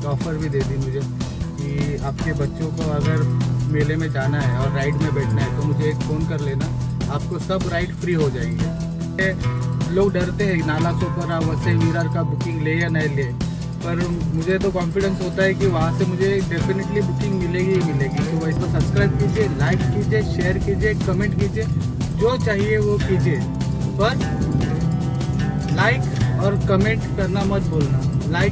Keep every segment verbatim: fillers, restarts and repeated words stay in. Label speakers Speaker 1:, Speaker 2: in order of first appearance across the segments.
Speaker 1: Offer भी दे दी मुझे कि आपके बच्चों को अगर मेले में जाना है और राइड में बैठना है तो मुझे एक फ़ोन कर लेना, आपको सब राइड फ्री हो जाएंगे। लोग डरते हैं नाला सोपारा वसई विरार का बुकिंग ले या नहीं ले, पर मुझे तो कॉन्फिडेंस होता है कि वहाँ से मुझे डेफिनेटली बुकिंग मिलेगी ही मिलेगी। तो इसको सब्सक्राइब कीजिए, लाइक कीजिए, शेयर कीजिए, कमेंट कीजिए, जो चाहिए वो कीजिए, पर लाइक और कमेंट करना मत भूलना। Like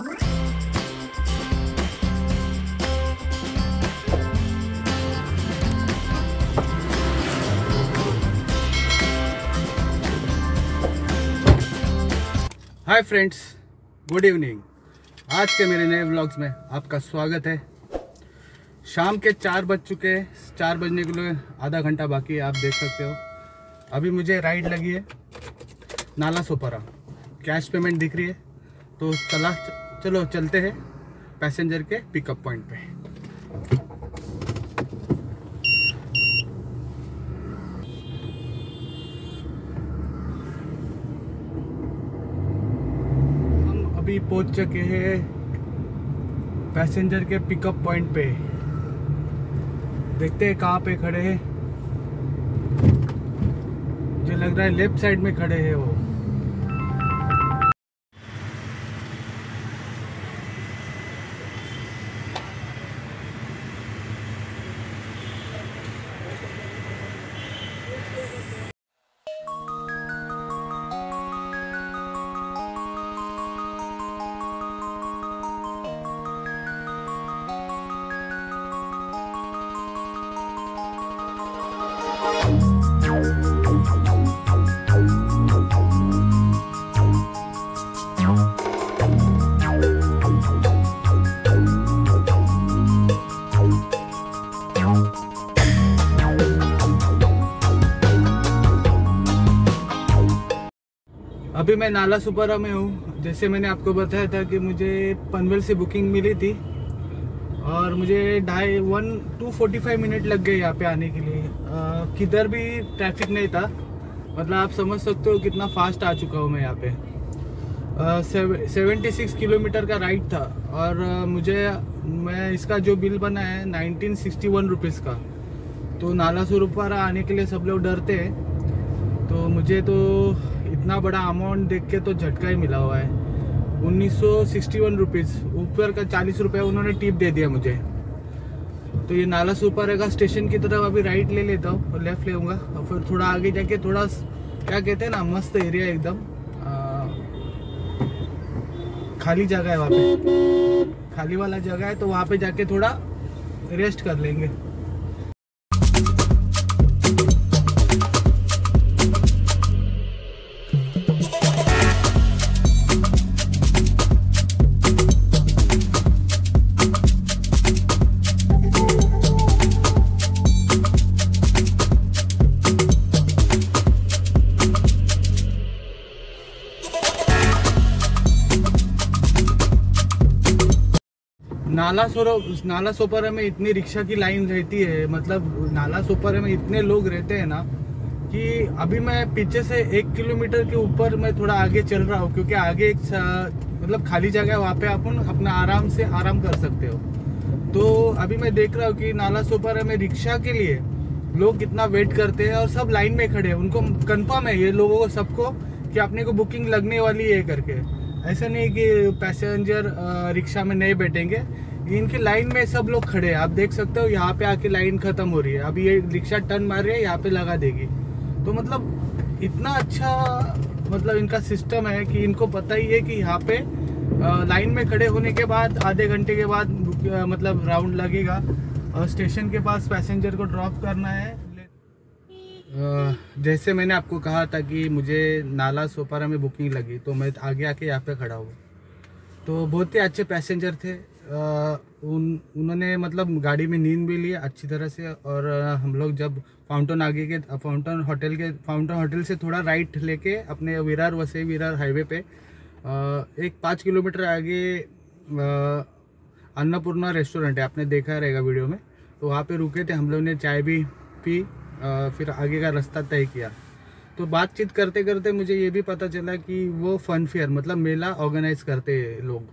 Speaker 1: hi friends, good evening. आज के मेरे नए व्लॉग्स में आपका स्वागत है। शाम के चार बज चुके हैं, चार बजने के लिए आधा घंटा बाकी है, आप देख सकते हो। अभी मुझे राइड लगी है नाला सोपारा, कैश पेमेंट दिख रही है, तो चला चलो चलते हैं पैसेंजर के पिकअप पॉइंट पे। अभी पहुंच चुके हैं पैसेंजर के पिकअप पॉइंट पे। देखते हैं कहाँ पे खड़े हैं। मुझे लग रहा है लेफ्ट साइड में खड़े हैं वो। अभी मैं नाला सोपारा में हूँ। जैसे मैंने आपको बताया था कि मुझे पनवेल से बुकिंग मिली थी और मुझे ढाई one two forty five minute लग गए यहाँ पे आने के लिए। किधर भी ट्रैफिक नहीं था, मतलब आप समझ सकते हो कितना फास्ट आ चुका हूँ मैं यहाँ पे। सेवेंटी सिक्स किलोमीटर का राइड था और आ, मुझे मैं इसका जो बिल बना है नाइनटीन सिक्सटी वन रुपीज़ का। तो नाला सोपारा आने के लिए सब लोग डरते हैं, तो मुझे तो इतना बड़ा अमाउंट देख के तो झटका ही मिला हुआ है। उन्नीस सौ सिक्सटी वन रुपीज़, ऊपर का चालीस रुपये उन्होंने टिप दे दिया मुझे। तो ये नाला सोपारा का स्टेशन की तरफ अभी राइट ले लेता हूँ और लेफ्ट लेऊंगा, और फिर थोड़ा आगे जाके थोड़ा क्या कहते हैं ना, मस्त एरिया एकदम खाली जगह है, वहाँ पे खाली वाला जगह है, तो वहाँ पे जाके थोड़ा रेस्ट कर लेंगे। नाला सोरो नाला सोपारा में इतनी रिक्शा की लाइन रहती है, मतलब नाला सोपारा में इतने लोग रहते हैं ना कि अभी मैं पीछे से एक किलोमीटर के ऊपर मैं थोड़ा आगे चल रहा हूँ, क्योंकि आगे एक मतलब खाली जगह है, वहाँ पे अपन अपना आराम से आराम कर सकते हो। तो अभी मैं देख रहा हूँ कि नाला सोपारा में रिक्शा के लिए लोग कितना वेट करते हैं और सब लाइन में खड़े हैं। उनको कन्फर्म है ये लोगों को सबको कि अपने को बुकिंग लगने वाली है करके। ऐसा नहीं कि पैसेंजर रिक्शा में नहीं बैठेंगे, इनकी लाइन में सब लोग खड़े हैं। आप देख सकते हो यहाँ पे आके लाइन खत्म हो रही है, अभी ये रिक्शा टर्न मार रही है, यहाँ पे लगा देगी। तो मतलब इतना अच्छा मतलब इनका सिस्टम है कि इनको पता ही है कि यहाँ पे लाइन में खड़े होने के बाद आधे घंटे के बाद मतलब राउंड लगेगा और स्टेशन के पास पैसेंजर को ड्रॉप करना है। जैसे मैंने आपको कहा था कि मुझे नाला सोपारा में बुकिंग लगी, तो मैं आगे आके यहाँ पे खड़ा हुआ। तो बहुत ही अच्छे पैसेंजर थे, आ, उन उन्होंने मतलब गाड़ी में नींद भी लिया अच्छी तरह से। और हम लोग जब फाउंटेन आगे के फाउंटेन होटल के फाउंटेन होटल से थोड़ा राइट लेके अपने विरार वसई विरार हाईवे पे आ, एक पाँच किलोमीटर आगे अन्नपूर्णा रेस्टोरेंट है, आपने देखा रहेगा वीडियो में। तो वहाँ पे रुके थे हम लोग ने, चाय भी पी, आ, फिर आगे का रास्ता तय किया। तो बातचीत करते करते मुझे ये भी पता चला कि वो फन फेयर मतलब मेला ऑर्गेनाइज करते हैं लोग।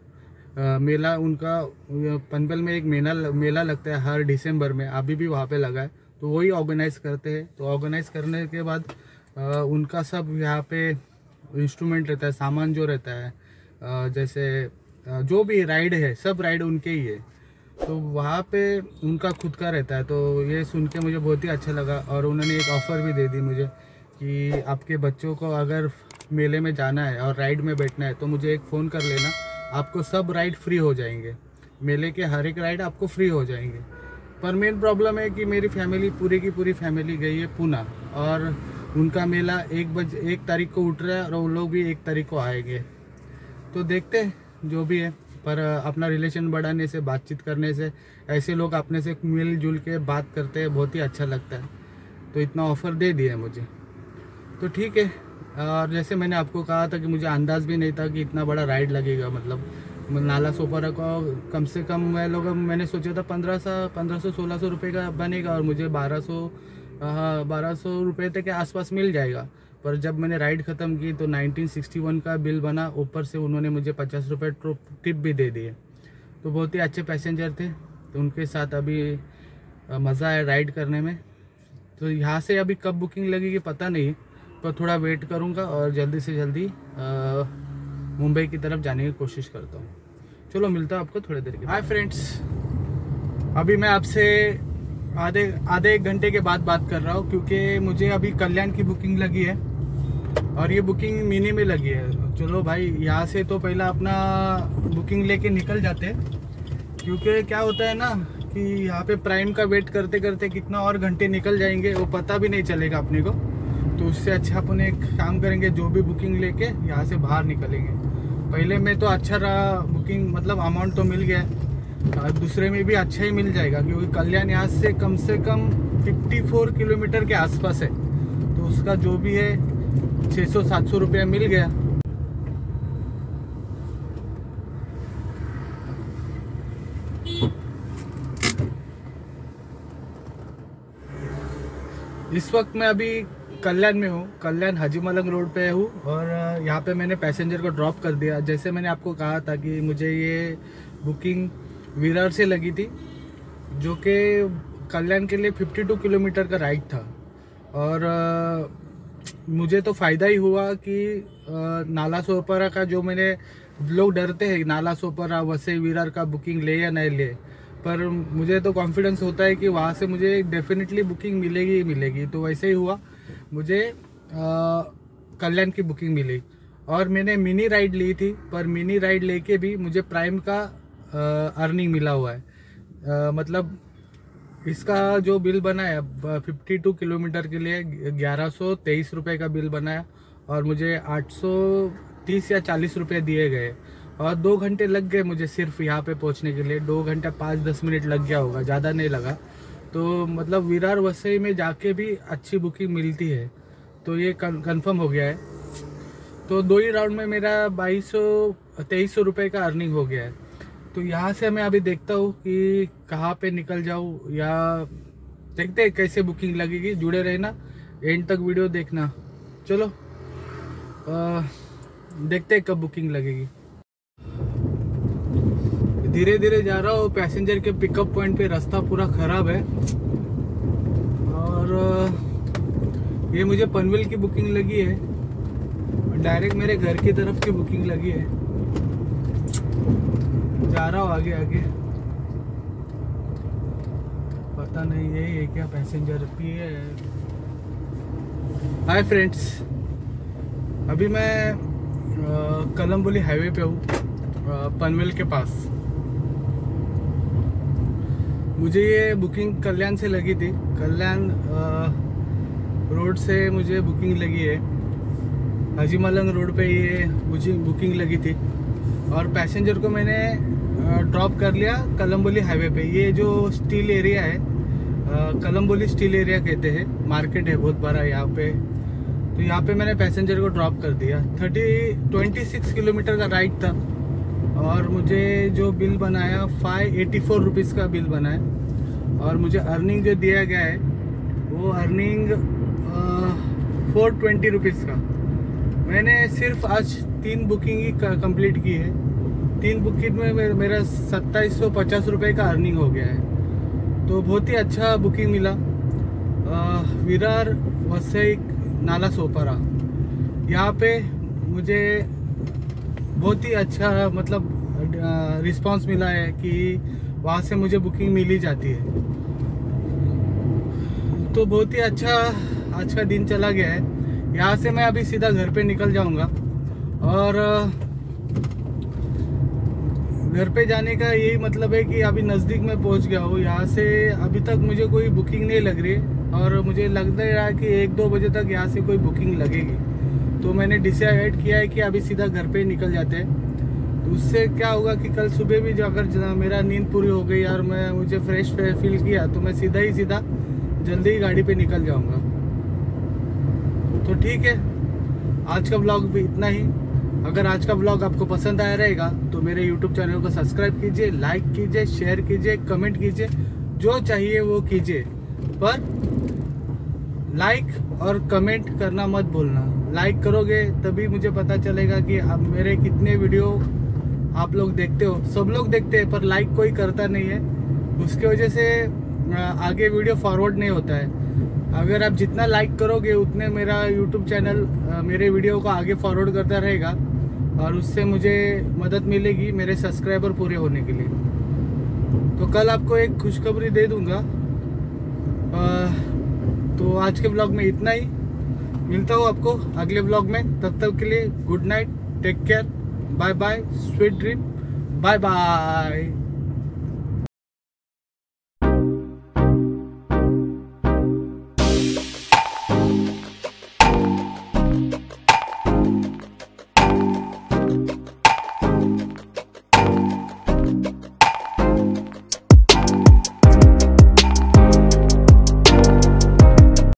Speaker 1: आ, मेला उनका पनवेल में एक मेला मेला लगता है हर दिसंबर में, अभी भी वहाँ पे लगा है, तो वही ऑर्गेनाइज करते हैं। तो ऑर्गेनाइज करने के बाद आ, उनका सब यहाँ पे इंस्ट्रूमेंट रहता है, सामान जो रहता है, आ, जैसे आ, जो भी राइड है सब राइड उनके ही है, तो वहाँ पे उनका खुद का रहता है। तो ये सुन के मुझे बहुत ही अच्छा लगा, और उन्होंने एक ऑफ़र भी दे दी मुझे कि आपके बच्चों को अगर मेले में जाना है और राइड में बैठना है तो मुझे एक फ़ोन कर लेना, आपको सब राइड फ्री हो जाएंगे, मेले के हर एक राइड आपको फ्री हो जाएंगे। पर मेन प्रॉब्लम है कि मेरी फैमिली पूरी की पूरी फैमिली गई है पूना, और उनका मेला एक बज एक तारीख को उठ रहा है और वो लोग भी एक तारीख को आएंगे। तो देखते हैं जो भी है, पर अपना रिलेशन बढ़ाने से, बातचीत करने से, ऐसे लोग अपने से मिलजुल के बात करते हैं, बहुत ही अच्छा लगता है। तो इतना ऑफ़र दे दिया मुझे, तो ठीक है। और जैसे मैंने आपको कहा था कि मुझे अंदाज़ भी नहीं था कि इतना बड़ा राइड लगेगा, मतलब नाला सोपारा को कम से कम मैं लोग मैंने सोचा था पंद्रह सौ पंद्रह सौ सोलह सौ रुपये का बनेगा और मुझे बारह सौ बारह सौ रुपये तक के आसपास मिल जाएगा। पर जब मैंने राइड ख़त्म की तो नाइनटीन सिक्सटी वन का बिल बना, ऊपर से उन्होंने मुझे पचास रुपये टिप भी दे दिए। तो बहुत ही अच्छे पैसेंजर थे, तो उनके साथ अभी मज़ा आया राइड करने में। तो यहाँ से अभी कब बुकिंग लगेगी पता नहीं, पर थोड़ा वेट करूँगा और जल्दी से जल्दी मुंबई की तरफ जाने की कोशिश करता हूँ। चलो मिलता है आपको थोड़ी देर के। हाय फ्रेंड्स, अभी मैं आपसे आधे आधे एक घंटे के बाद बात कर रहा हूँ, क्योंकि मुझे अभी कल्याण की बुकिंग लगी है और ये बुकिंग मिनी में लगी है। चलो भाई, यहाँ से तो पहला अपना बुकिंग लेके निकल जाते हैं, क्योंकि क्या होता है ना कि यहाँ पे प्राइम का वेट करते करते कितना और घंटे निकल जाएंगे वो पता भी नहीं चलेगा अपने को। तो उससे अच्छा अपन एक काम करेंगे, जो भी बुकिंग लेके यहाँ से बाहर निकलेंगे। पहले में तो अच्छा रहा बुकिंग, मतलब अमाउंट तो मिल गया, दूसरे में भी अच्छा ही मिल जाएगा, क्योंकि कल्याण यहाँ से कम से कम चौवन किलोमीटर के आसपास है। तो उसका जो भी है छः सौ सात सौ रुपया मिल गया। इस वक्त मैं अभी कल्याण में हूँ, कल्याण हाजी मलंग रोड पे हूँ, और यहाँ पे मैंने पैसेंजर को ड्रॉप कर दिया। जैसे मैंने आपको कहा था कि मुझे ये बुकिंग विरार से लगी थी, जो कि कल्याण के लिए बावन किलोमीटर का राइड था, और आ, मुझे तो फ़ायदा ही हुआ कि आ, नाला सोपारा का, जो मैंने लोग डरते हैं नाला सोपारा वसई विरार का बुकिंग ले या नहीं ले, पर मुझे तो कॉन्फिडेंस होता है कि वहाँ से मुझे डेफिनेटली बुकिंग मिलेगी ही मिलेगी। तो वैसे ही हुआ, मुझे कल्याण की बुकिंग मिली, और मैंने मिनी राइड ली थी, पर मिनी राइड लेके भी मुझे प्राइम का अर्निंग मिला हुआ है। आ, मतलब इसका जो बिल बना है बावन किलोमीटर के लिए ग्यारह सौ तेईस रुपये का बिल बनाया, और मुझे आठ सौ तीस या चालीस रुपये दिए गए, और दो घंटे लग गए मुझे सिर्फ यहाँ पे पहुँचने के लिए। दो घंटे पाँच दस मिनट लग गया होगा, ज़्यादा नहीं लगा। तो मतलब विरार वसई में जाके भी अच्छी बुकिंग मिलती है, तो ये कंफर्म हो गया है। तो दो ही राउंड में मेरा बाईस सौ तेईस सौ रुपये का अर्निंग हो गया है। तो यहाँ से मैं अभी देखता हूँ कि कहाँ पे निकल जाऊँ, या देखते हैं कैसे बुकिंग लगेगी। जुड़े रहना, एंड तक वीडियो देखना। चलो आ, देखते हैं कब बुकिंग लगेगी। धीरे धीरे जा रहा हूँ पैसेंजर के पिकअप पॉइंट पे, रास्ता पूरा ख़राब है, और ये मुझे पनवेल की बुकिंग लगी है, डायरेक्ट मेरे घर की तरफ की बुकिंग लगी है। जा रहा हूँ आगे आगे, पता नहीं यही है क्या पैसेंजर भी है। हाय फ्रेंड्स, अभी मैं कलम्बोली हाईवे पे हूँ, पनवेल के पास। मुझे ये बुकिंग कल्याण से लगी थी, कल्याण रोड से मुझे बुकिंग लगी है। हाजी मलंग रोड पे ये मुझे बुकिंग लगी थी, और पैसेंजर को मैंने ड्रॉप कर लिया कलम्बोली हाईवे पे। ये जो स्टील एरिया है, कलम्बोली स्टील एरिया कहते हैं, मार्केट है बहुत बड़ा यहाँ पे। तो यहाँ पे मैंने पैसेंजर को ड्रॉप कर दिया। थर्टी ट्वेंटी सिक्स किलोमीटर का राइड था, और मुझे जो बिल बनाया फाइव एटी फोर रुपीज़ का बिल बनाया, और मुझे अर्निंग जो दिया गया है वो अर्निंग फोर ट्वेंटी रुपीज़ का। मैंने सिर्फ आज तीन बुकिंग ही कंप्लीट की है, तीन बुकिंग में मे- मेरा सत्ताईस सौ पचास रुपये का अर्निंग हो गया है। तो बहुत ही अच्छा बुकिंग मिला। अ, विरार वसई नाला सोपारा, यहाँ पे मुझे बहुत ही अच्छा मतलब रिस्पांस मिला है कि वहाँ से मुझे बुकिंग मिल ही जाती है। तो बहुत ही अच्छा आज का दिन चला गया है। यहाँ से मैं अभी सीधा घर पे निकल जाऊंगा और घर पे जाने का यही मतलब है कि अभी नज़दीक में पहुंच गया हूँ। यहाँ से अभी तक मुझे कोई बुकिंग नहीं लग रही और मुझे लग रहा है कि एक दो बजे तक यहाँ से कोई बुकिंग लगेगी। तो मैंने डिसाइड किया है कि अभी सीधा घर पे निकल जाते हैं। तो उससे क्या होगा कि कल सुबह भी जो अगर मेरा नींद पूरी हो गई और मैं मुझे फ्रेश फील किया तो मैं सीधा ही सीधा जल्दी ही गाड़ी पे निकल जाऊंगा। तो ठीक है, आज का ब्लॉग भी इतना ही। अगर आज का ब्लॉग आपको पसंद आया रहेगा तो मेरे यूट्यूब चैनल को सब्सक्राइब कीजिए, लाइक कीजिए, शेयर कीजिए, कमेंट कीजिए, जो चाहिए वो कीजिए। पर लाइक और कमेंट करना मत भूलना। लाइक करोगे तभी मुझे पता चलेगा कि आप मेरे कितने वीडियो आप लोग देखते हो। सब लोग देखते हैं पर लाइक कोई करता नहीं है, उसकी वजह से आगे वीडियो फॉरवर्ड नहीं होता है। अगर आप जितना लाइक करोगे उतने मेरा यूट्यूब चैनल मेरे वीडियो को आगे फॉरवर्ड करता रहेगा और उससे मुझे मदद मिलेगी मेरे सब्सक्राइबर पूरे होने के लिए। तो कल आपको एक खुशखबरी दे दूंगा। तो आज के ब्लॉग में इतना ही। मिलता हूँ आपको अगले ब्लॉग में। तब तक के लिए good night, take care, bye bye, sweet dream, bye bye.